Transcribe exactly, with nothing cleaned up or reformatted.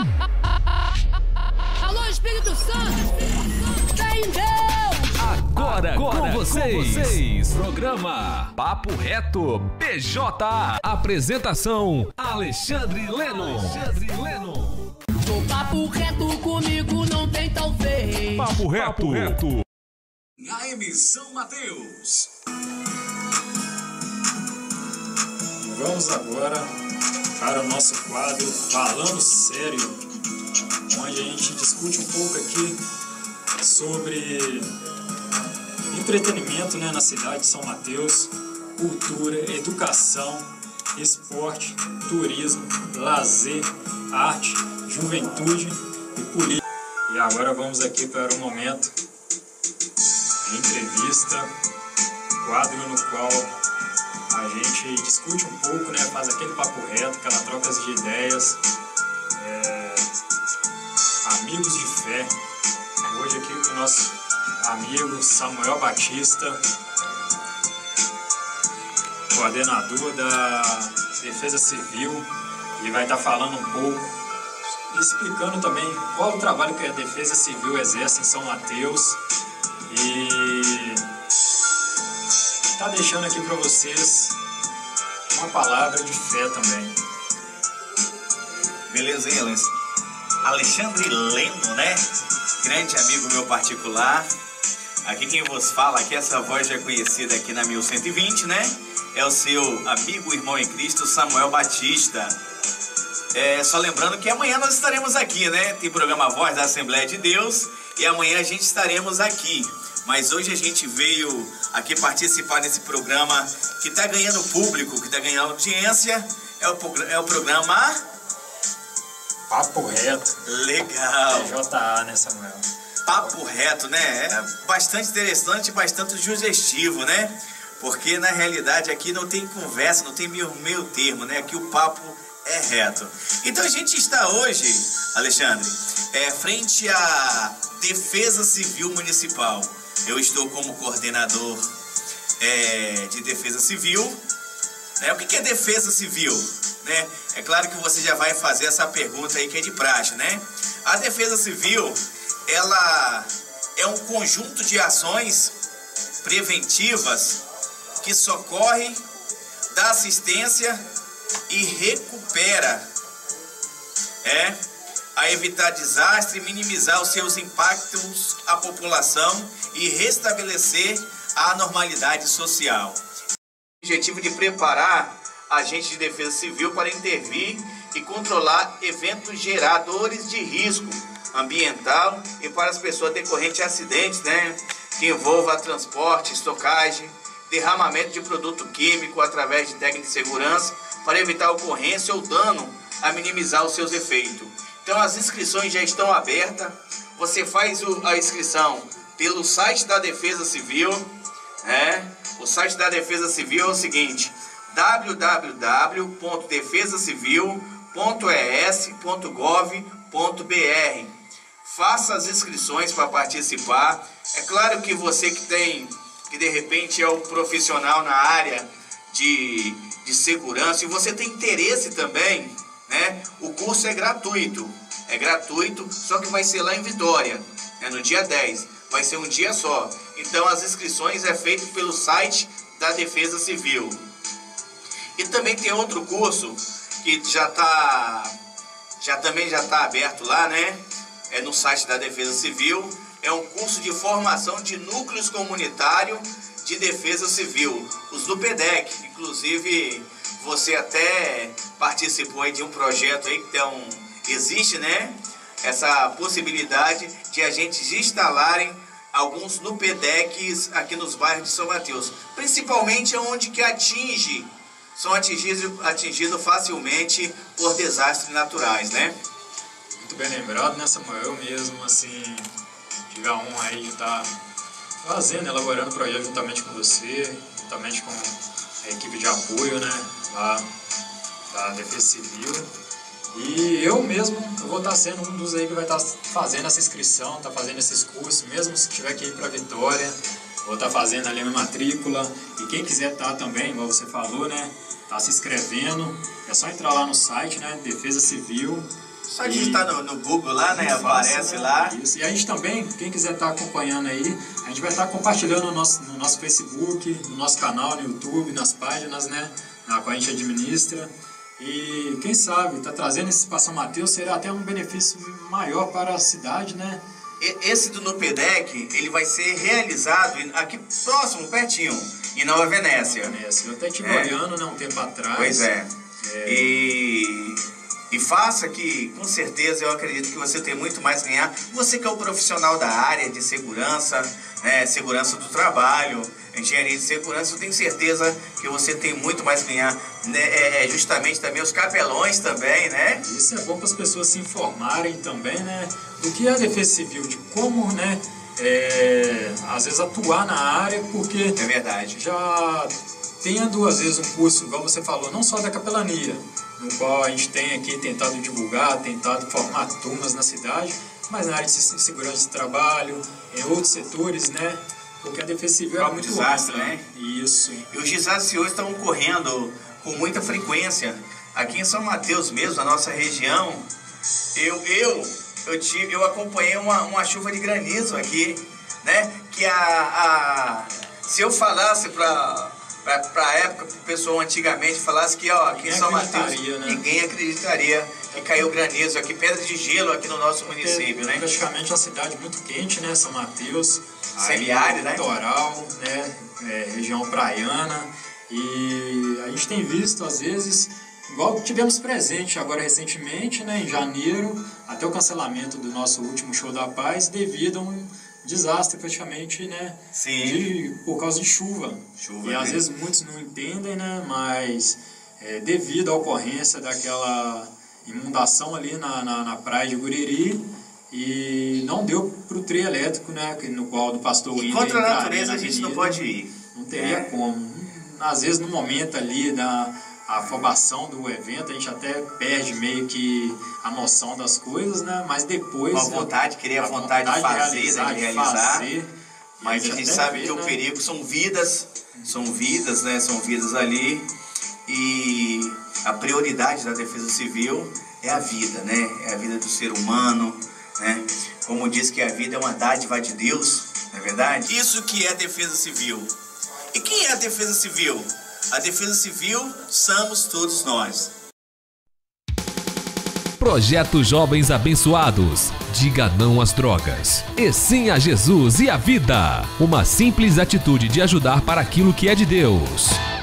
Alô, Espírito Santo! Fé em Deus! Agora, Agora com, vocês. com vocês, programa Papo Reto P J A. Apresentação Alexandre Leno. Alexandre Leno. O papo reto comigo não tem talvez. Papo Reto. Papo reto. Na emissão Mateus. Vamos agora para o nosso quadro Falando Sério, onde a gente discute um pouco aqui sobre entretenimento, né, na cidade de São Mateus, cultura, educação, esporte, turismo, lazer, arte, juventude e política. E agora vamos aqui para o momento de entrevista, quadro no qual a gente discute um pouco, né, faz aquele papo reto, aquela troca de ideias, é, amigos de fé. Hoje aqui com o nosso amigo Samuel Batista, coordenador da Defesa Civil. Ele vai estar falando um pouco, explicando também qual o trabalho que a Defesa Civil exerce em São Mateus e está deixando aqui para vocês uma palavra de fé também. Beleza, hein, Alexandre Leno, né? Grande amigo meu particular. Aqui quem vos fala, aqui essa voz já é conhecida aqui na mil cento e vinte, né? É o seu amigo, irmão em Cristo, Samuel Batista. É, só lembrando que amanhã nós estaremos aqui, né? Tem programa Voz da Assembleia de Deus e amanhã a gente estaremos aqui. Mas hoje a gente veio aqui participar desse programa que está ganhando público, que está ganhando audiência. É o, é o programa Papo Reto. Legal. P J A, né, Samuel? Papo Reto, né? É bastante interessante, bastante sugestivo, né? Porque na realidade aqui não tem conversa, não tem meio, meio termo, né? Aqui o papo é reto. Então a gente está hoje, Alexandre, é, frente à Defesa Civil Municipal. Eu estou como coordenador é, de Defesa Civil. Né? O que é Defesa Civil? Né? É claro que você já vai fazer essa pergunta aí que é de praxe, né? A Defesa Civil, ela é um conjunto de ações preventivas que socorre, dá assistência e recupera, é, a evitar desastre, minimizar os seus impactos à população e restabelecer a normalidade social. O objetivo de preparar agentes de defesa civil para intervir e controlar eventos geradores de risco ambiental e para as pessoas decorrentes de acidentes, né, que envolva transporte, estocagem, derramamento de produto químico através de técnicas de segurança para evitar ocorrência ou dano a minimizar os seus efeitos. Então as inscrições já estão abertas. Você faz a inscrição pelo site da Defesa Civil, né? O site da Defesa Civil é o seguinte: w w w ponto defesa civil ponto e s ponto gov ponto b r. Faça as inscrições para participar. É claro que você que tem, que de repente é um profissional na área de, de segurança e você tem interesse também, né? O curso é gratuito, é gratuito, só que vai ser lá em Vitória, é no dia dez, vai ser um dia só. Então as inscrições é feito pelo site da Defesa Civil. E também tem outro curso que já tá, já também já está aberto lá, né? É no site da Defesa Civil. É um curso de formação de núcleos comunitários de defesa civil, os do P D E C. Inclusive, você até participou aí de um projeto aí que então, existe, né? Essa possibilidade de agentes instalarem alguns no P D E Cs aqui nos bairros de São Mateus, principalmente onde que atinge, são atingidos, atingidos facilmente por desastres naturais, né? Muito bem lembrado, né, Samuel? Eu mesmo, assim, tive a honra aí de estar fazendo, elaborando o projeto juntamente com você, juntamente com a equipe de apoio, né, lá da Defesa Civil. E eu mesmo eu vou estar sendo um dos aí que vai estar fazendo essa inscrição, tá fazendo esses cursos, mesmo se tiver que ir para Vitória, vou estar fazendo ali a minha matrícula. E quem quiser estar também, igual você falou, né, tá se inscrevendo, é só entrar lá no site, né, Defesa Civil, Só digitar no, no Google lá, né? Aparece, né? Lá. Isso. E a gente também, quem quiser estar acompanhando aí, a gente vai estar compartilhando no nosso, no nosso Facebook, no nosso canal, no YouTube, nas páginas, né? Na qual a gente administra. E quem sabe, está trazendo esse para São Mateus, será até um benefício maior para a cidade, né? Esse do Nupedec, ele vai ser realizado aqui próximo, pertinho, em Nova Venécia. Nova Venécia. Eu até estive é. olhando, né, um tempo atrás. Pois é. é. E, e faça que, com certeza, eu acredito que você tem muito mais a ganhar. Você que é um profissional da área de segurança, né, segurança do trabalho, engenharia de segurança, eu tenho certeza que você tem muito mais a ganhar, né, é, justamente também os capelões também, né? Isso é bom para as pessoas se informarem também, né, do que é a defesa civil, de como, né, é, às vezes atuar na área, porque é verdade. Já tendo às vezes um curso, igual você falou, não só da capelania, no qual a gente tem aqui tentado divulgar, tentado formar turmas na cidade, mas na área de segurança de trabalho, em outros setores, né? Porque a defesa civil é muito desastre, ampla, né? Isso. E os desastres hoje estão ocorrendo com muita frequência. Aqui em São Mateus mesmo, na nossa região, eu, eu, eu, tive, eu acompanhei uma, uma chuva de granizo aqui, né? Que a, a se eu falasse para para a época, para o pessoal antigamente falasse que ó, aqui ninguém em São Mateus, né? Ninguém acreditaria que caiu granizo aqui, pedra de gelo aqui no nosso Porque município, é né? Praticamente uma cidade muito quente, né? São Mateus, semiárido, né? Litoral, né? É, região praiana, e a gente tem visto às vezes, igual tivemos presente agora recentemente, né? Em janeiro, até o cancelamento do nosso último show da paz devido a um desastre praticamente, né? Sim. De, por causa de chuva. Chuva, e às né? vezes muitos não entendem, né? Mas é, devido à ocorrência daquela inundação ali na, na, na praia de Guriri, e não deu para o trio elétrico, né? No qual do pastor William. Contra a natureza a gente não pode ir. Não teria é. como. Às vezes no momento ali da afobação do evento, a gente até perde meio que a noção das coisas, né? Mas depois... A vontade, querer a, a vontade, vontade de fazer, de realizar. De realizar fazer, mas a gente, a gente sabe vê, que né? O perigo são vidas, são vidas, né? São vidas ali. E a prioridade da defesa civil é a vida, né? É a vida do ser humano, né? Como diz que a vida é uma dádiva de Deus, não é verdade? Isso que é a defesa civil. E quem é a defesa civil? A defesa civil somos todos nós. Projeto Jovens Abençoados. Diga não às drogas. E sim a Jesus e a vida. Uma simples atitude de ajudar para aquilo que é de Deus.